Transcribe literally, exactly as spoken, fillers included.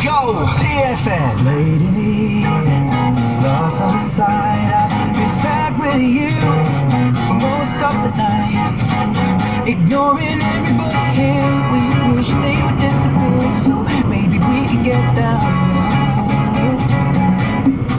Go! T F N. Late in the evening, lost on the side. I've been sad with you for most of the night, ignoring everybody here. We wish they would disappear, so maybe we could get down.